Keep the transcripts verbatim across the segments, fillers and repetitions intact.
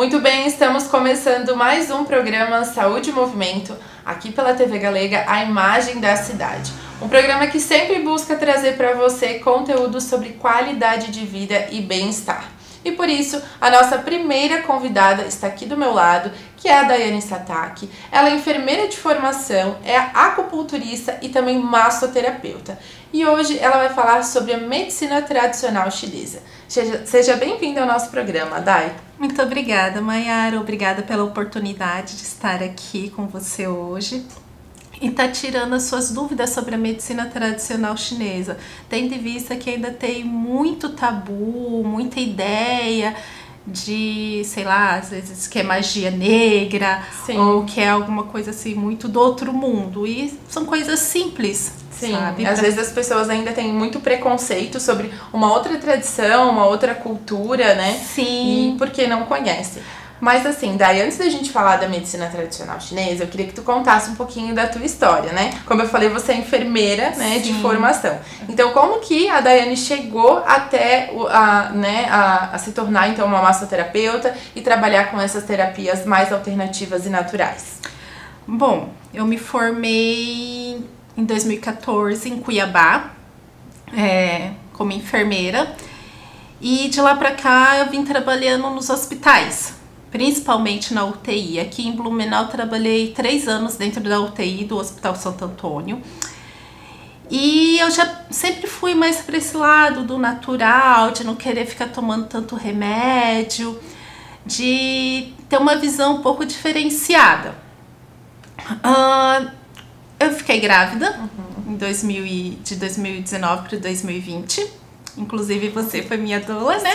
Muito bem, estamos começando mais um programa Saúde e Movimento, aqui pela T V Galega, a imagem da cidade. Um programa que sempre busca trazer para você conteúdo sobre qualidade de vida e bem-estar. E por isso, a nossa primeira convidada está aqui do meu lado, que é a Daiane Sataki. Ela é enfermeira de formação, é acupunturista e também massoterapeuta. E hoje ela vai falar sobre a medicina tradicional chinesa. Seja, seja bem-vinda ao nosso programa, Dai. Muito obrigada, Mayara. Obrigada pela oportunidade de estar aqui com você hoje e tá tirando as suas dúvidas sobre a medicina tradicional chinesa, tendo em vista que ainda tem muito tabu, muita ideia de, sei lá, às vezes que é magia negra, sim, ou que é alguma coisa assim muito do outro mundo, e são coisas simples. Sim, sabe? Às pra... vezes as pessoas ainda têm muito preconceito sobre uma outra tradição, uma outra cultura, né? Sim. E porque não conhece. Mas assim, Dai, antes da gente falar da medicina tradicional chinesa, eu queria que tu contasse um pouquinho da tua história, né? Como eu falei, você é enfermeira, né, de formação. Então, como que a Daiane chegou até a, né, a, a se tornar, então, uma massoterapeuta e trabalhar com essas terapias mais alternativas e naturais? Bom, eu me formei em dois mil e quatorze em Cuiabá, é, como enfermeira. E de lá pra cá eu vim trabalhando nos hospitais, principalmente na U T I. Aqui em Blumenau trabalhei três anos dentro da U T I do Hospital Santo Antônio. E eu já sempre fui mais para esse lado do natural, de não querer ficar tomando tanto remédio, de ter uma visão um pouco diferenciada. Uh, eu fiquei grávida uhum. em dois mil e, de dois mil e dezenove para dois mil e vinte. Inclusive você foi minha doula, né? Sim.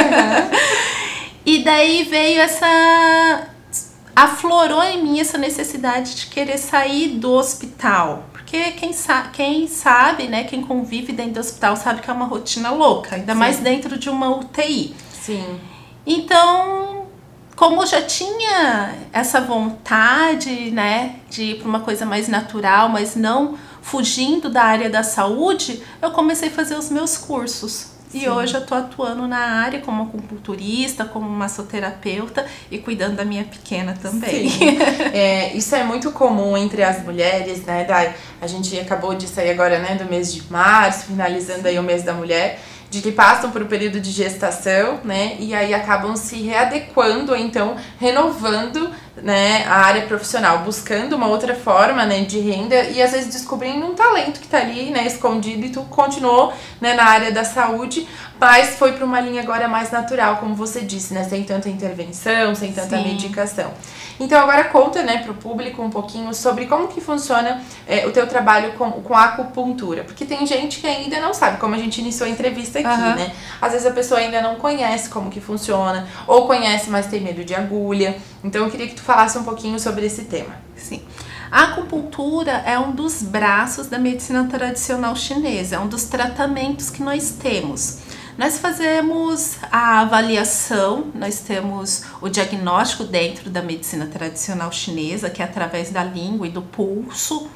Uhum. E daí veio essa... aflorou em mim essa necessidade de querer sair do hospital. Porque quem, sa quem sabe, né, quem convive dentro do hospital sabe que é uma rotina louca. Ainda Sim. mais dentro de uma U T I. Sim. Então, como eu já tinha essa vontade, né, de ir para uma coisa mais natural, mas não fugindo da área da saúde, eu comecei a fazer os meus cursos. E Sim. hoje eu tô atuando na área como acupunturista, como massoterapeuta e cuidando da minha pequena também. Sim. É, isso é muito comum entre as mulheres, né, Dai? A gente acabou de sair agora, né, do mês de março, finalizando aí o mês da mulher, de que passam por um período de gestação, né, e aí acabam se readequando, ou então renovando, né, a área profissional, buscando uma outra forma, né, de renda e às vezes descobrindo um talento que tá ali, né, escondido, e tu continuou, né, na área da saúde, mas foi para uma linha agora mais natural, como você disse, né, sem tanta intervenção, sem tanta Sim. medicação. Então agora conta, né, pro público um pouquinho sobre como que funciona é, o teu trabalho com, com a acupuntura, porque tem gente que ainda não sabe, como a gente iniciou a entrevista aqui, uhum. né, às vezes a pessoa ainda não conhece como que funciona, ou conhece, mas tem medo de agulha. Então eu queria que tu falasse um pouquinho sobre esse tema. Sim. A acupuntura é um dos braços da medicina tradicional chinesa, é um dos tratamentos que nós temos. Nós fazemos a avaliação, nós temos o diagnóstico dentro da medicina tradicional chinesa, que é através da língua e do pulso,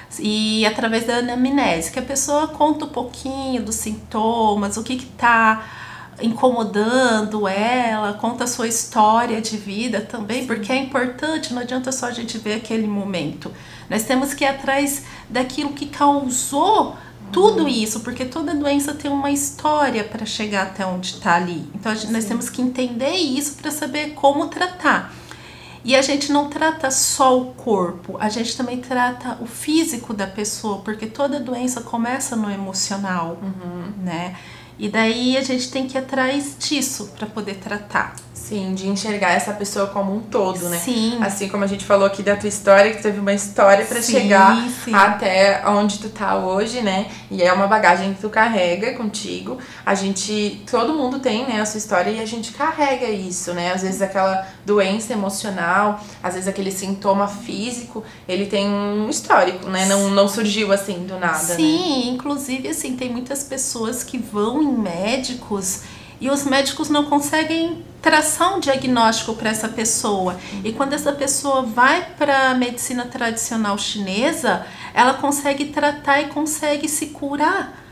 e através da anamnese, que a pessoa conta um pouquinho dos sintomas, o que está incomodando ela, conta a sua história de vida também, Sim. porque é importante, não adianta só a gente ver aquele momento. Nós temos que ir atrás daquilo que causou tudo isso, porque toda doença tem uma história para chegar até onde está ali. Então, a gente, nós temos que entender isso para saber como tratar. E a gente não trata só o corpo, a gente também trata o físico da pessoa, porque toda doença começa no emocional, uhum. né? E daí a gente tem que ir atrás disso para poder tratar. Sim, de enxergar essa pessoa como um todo, né? Sim. Assim como a gente falou aqui da tua história, que teve uma história pra sim, chegar sim. até onde tu tá hoje, né? E é uma bagagem que tu carrega contigo. A gente, todo mundo tem, né, a sua história e a gente carrega isso, né? Às vezes aquela doença emocional, às vezes aquele sintoma físico, ele tem um histórico, né? Não, não surgiu assim do nada, Sim, né? Inclusive, assim, tem muitas pessoas que vão em médicos e os médicos não conseguem traçar um diagnóstico para essa pessoa. Uhum. E quando essa pessoa vai para a medicina tradicional chinesa, ela consegue tratar e consegue se curar.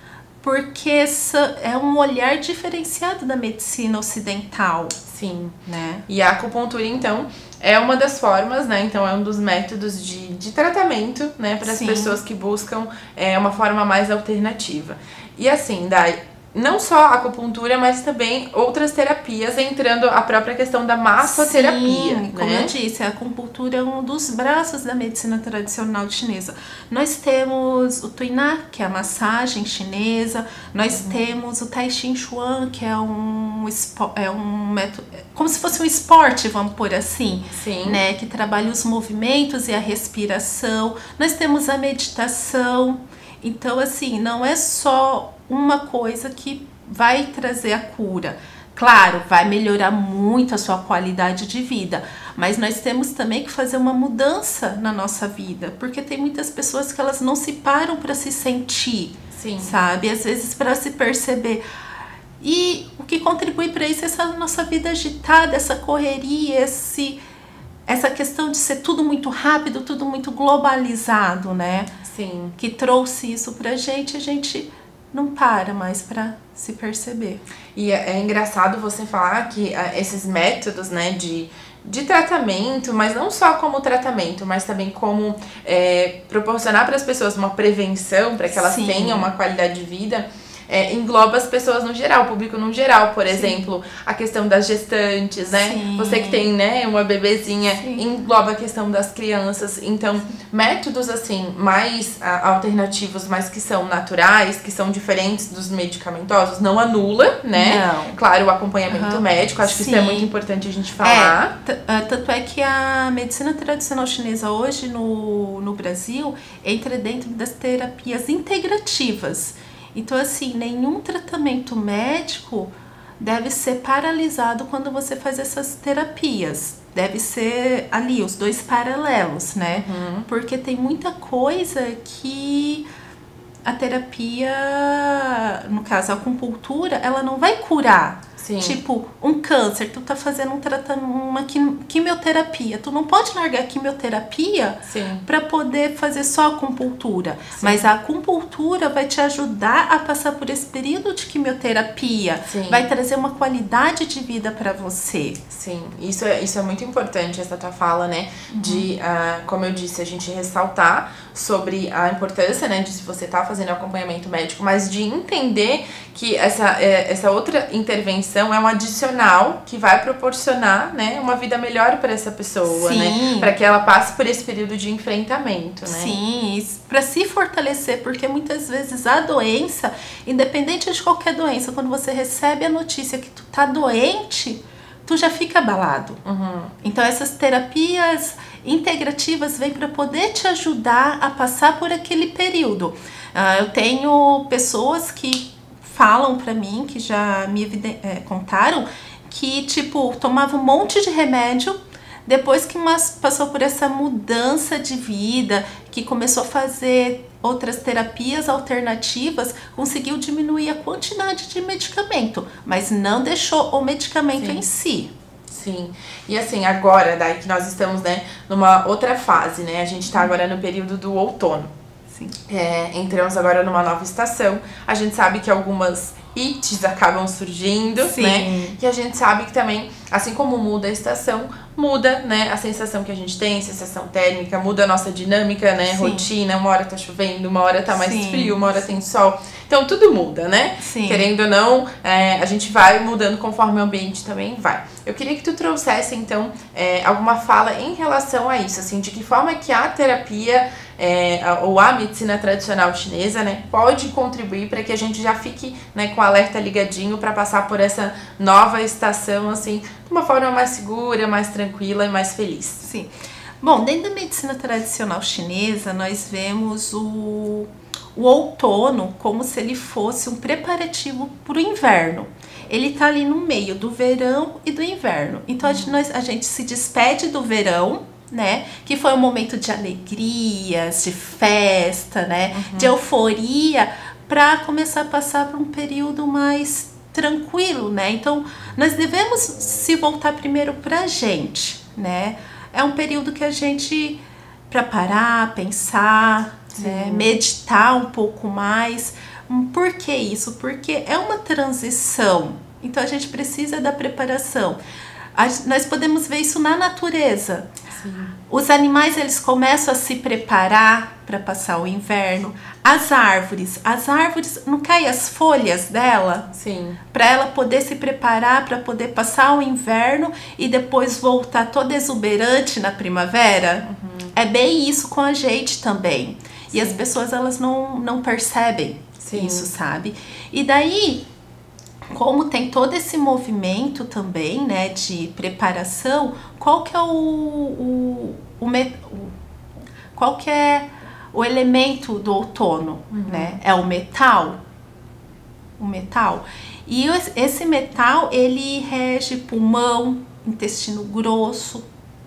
porque essa é um olhar diferenciado da medicina ocidental. Sim, né? E a acupuntura, então, é uma das formas, né? Então, é um dos métodos de, de tratamento, né? Para as pessoas que buscam é, uma forma mais alternativa. E assim, Dai, não só a acupuntura, mas também outras terapias, entrando a própria questão da massoterapia. Sim, como né? eu disse, a acupuntura é um dos braços da medicina tradicional chinesa. Nós temos o Tuina, que é a massagem chinesa, nós uhum. temos o Tai Chi Chuan, que é um, é um método, como se fosse um esporte, vamos por assim, Sim. né? Que trabalha os movimentos e a respiração. Nós temos a meditação. Então, assim, não é só uma coisa que vai trazer a cura. Claro, vai melhorar muito a sua qualidade de vida, mas nós temos também que fazer uma mudança na nossa vida, porque tem muitas pessoas que elas não se param para se sentir, Sim. sabe? Às vezes para se perceber. E o que contribui para isso é essa nossa vida agitada, essa correria, esse, essa questão de ser tudo muito rápido, tudo muito globalizado, né? Sim. Que trouxe isso pra gente, a gente não para mais para se perceber. E é, é engraçado você falar que uh, esses métodos, né, de, de tratamento, mas não só como tratamento, mas também como é, proporcionar para as pessoas uma prevenção, para que elas Sim. tenham uma qualidade de vida, é, engloba as pessoas no geral, o público no geral. Por Sim. exemplo, a questão das gestantes, né? Sim. Você que tem, né, uma bebezinha, Sim. engloba a questão das crianças. Então, métodos, assim, mais a, alternativos, mas que são naturais, que são diferentes dos medicamentosos, não anula, né? Não. Claro, o acompanhamento uhum. médico, acho que Sim. isso é muito importante a gente falar. É, tanto é que a medicina tradicional chinesa hoje no, no Brasil entra dentro das terapias integrativas. Então, assim, nenhum tratamento médico deve ser paralisado quando você faz essas terapias. Deve ser ali, os dois paralelos, né? Uhum. Porque tem muita coisa que a terapia, no caso a acupuntura, ela não vai curar. Sim. Tipo, um câncer, tu tá fazendo um tratamento, uma quimioterapia. Tu não pode largar a quimioterapia Sim. para poder fazer só acupuntura. Sim. Mas a acupuntura vai te ajudar a passar por esse período de quimioterapia. Sim. Vai trazer uma qualidade de vida para você. Sim, isso é, isso é muito importante, essa tua fala, né? Uhum. De, uh, como eu disse, a gente ressaltar sobre a importância, né, de se você tá fazendo acompanhamento médico, mas de entender que essa, é, essa outra intervenção é um adicional que vai proporcionar, né, uma vida melhor para essa pessoa, Sim. né? Para que ela passe por esse período de enfrentamento, né? Sim, para se fortalecer, porque muitas vezes a doença, independente de qualquer doença, quando você recebe a notícia que tu tá doente, tu já fica abalado. Uhum. Então essas terapias integrativas vêm para poder te ajudar a passar por aquele período. Uh, eu tenho pessoas que falam para mim, que já me é, contaram, que tipo, tomava um monte de remédio, depois que mas, passou por essa mudança de vida, que começou a fazer outras terapias alternativas, conseguiu diminuir a quantidade de medicamento, mas não deixou o medicamento Sim. em si. Sim, e assim, agora, daí que nós estamos, né, numa outra fase, né, a gente tá agora no período do outono. Sim. É, entramos agora numa nova estação, a gente sabe que algumas ites acabam surgindo, Sim. né, e a gente sabe que também, assim como muda a estação, muda, né, a sensação que a gente tem, sensação térmica, muda a nossa dinâmica, né, Sim. rotina, uma hora tá chovendo, uma hora tá mais Sim. frio, uma hora tem sol, então tudo muda, né, Sim. querendo ou não, é, a gente vai mudando conforme o ambiente também vai. Eu queria que tu trouxesse, então, é, alguma fala em relação a isso, assim, de que forma que a terapia é, ou a medicina tradicional chinesa, né, pode contribuir para que a gente já fique, né, com o alerta ligadinho para passar por essa nova estação, assim, de uma forma mais segura, mais tranquila e mais feliz. Sim. Bom, dentro da medicina tradicional chinesa, nós vemos o, o outono como se ele fosse um preparativo para o inverno. Ele tá ali no meio do verão e do inverno. Então, a gente, nós, a gente se despede do verão, né? Que foi um momento de alegrias, de festa, né? Uhum. De euforia, para começar a passar por um período mais tranquilo, né? Então, nós devemos se voltar primeiro pra gente, né? É um período que a gente, para parar, pensar, né? Meditar um pouco mais. Por que isso? Porque é uma transição, então a gente precisa da preparação. A, nós podemos ver isso na natureza. Sim. Os animais, eles começam a se preparar para passar o inverno. As árvores, as árvores, não caem as folhas dela? Sim. Para ela poder se preparar, para poder passar o inverno e depois voltar toda exuberante na primavera? Uhum. É bem isso com a gente também. Sim. E as pessoas, elas não, não percebem. Sim. Isso, sabe? E daí, como tem todo esse movimento também, né, de preparação, qual que é o, o, o, met, o qual que é o elemento do outono, uhum. né? É o metal, o metal. E esse metal, ele rege pulmão, intestino grosso,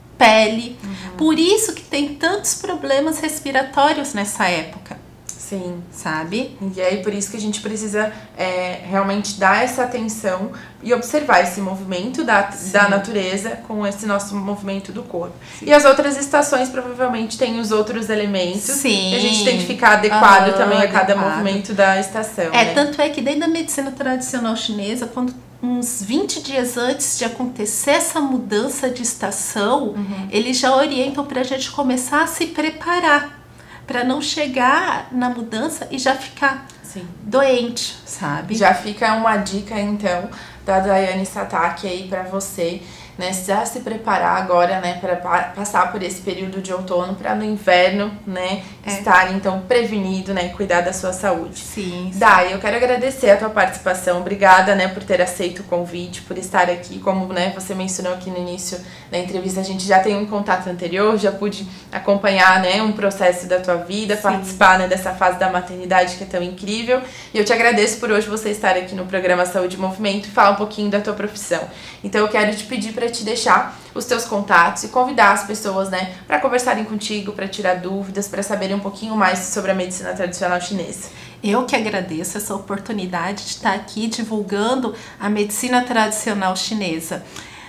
pele. Uhum. Por isso que tem tantos problemas respiratórios nessa época. Sim. Sabe? E aí, por isso que a gente precisa é, realmente dar essa atenção e observar esse movimento da, da natureza com esse nosso movimento do corpo. Sim. E as outras estações provavelmente têm os outros elementos. Sim. E a gente tem que ficar adequado ah, também a cada adequado. movimento da estação. É, né? Tanto é que desde a medicina tradicional chinesa, quando uns vinte dias antes de acontecer essa mudança de estação, uhum. eles já orientam pra gente começar a se preparar. Para não chegar na mudança e já ficar Sim. doente, sabe? Já fica uma dica, então, da Daiane Satak aí para você, né? Já se preparar agora, né? Para passar por esse período de outono, para no inverno, né? É. Estar, então, prevenido, né? E cuidar da sua saúde. Sim. Dai, eu quero agradecer a tua participação. Obrigada, né? Por ter aceito o convite, por estar aqui. Como, né? Você mencionou aqui no início da entrevista, a gente já tem um contato anterior, já pude acompanhar, né? Um processo da tua vida, Sim. participar, né? Dessa fase da maternidade que é tão incrível. E eu te agradeço por hoje você estar aqui no programa Saúde e Movimento e falar um pouquinho da tua profissão. Então, eu quero te pedir para te deixar os teus contatos e convidar as pessoas, né, para conversarem contigo, para tirar dúvidas, para saberem um pouquinho mais sobre a medicina tradicional chinesa. Eu que agradeço essa oportunidade de estar aqui divulgando a medicina tradicional chinesa.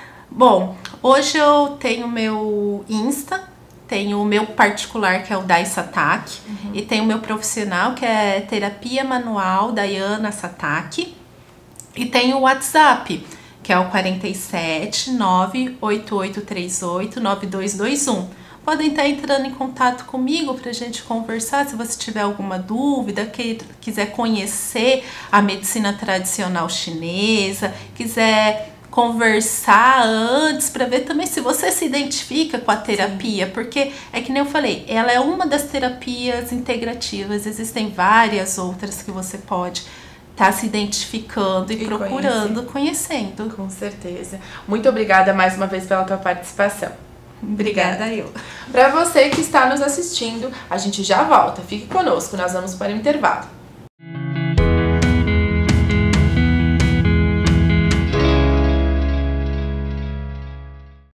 Bom, hoje eu tenho meu Insta, tenho o meu particular, que é o Dai Satak, uhum. e tenho o meu profissional, que é Terapia Manual Daiane Satak, e tenho o WhatsApp, que é o quarenta e sete, nove oito oito três oito, nove dois dois um. Podem estar entrando em contato comigo para a gente conversar, se você tiver alguma dúvida, que, quiser conhecer a medicina tradicional chinesa, quiser conversar antes para ver também se você se identifica com a terapia, Sim. porque é que nem eu falei, ela é uma das terapias integrativas, existem várias outras que você pode tá se identificando e, e procurando, conhecer. conhecendo. Com certeza. Muito obrigada mais uma vez pela tua participação. Obrigada, obrigada eu. Para você que está nos assistindo, a gente já volta. Fique conosco, nós vamos para o intervalo.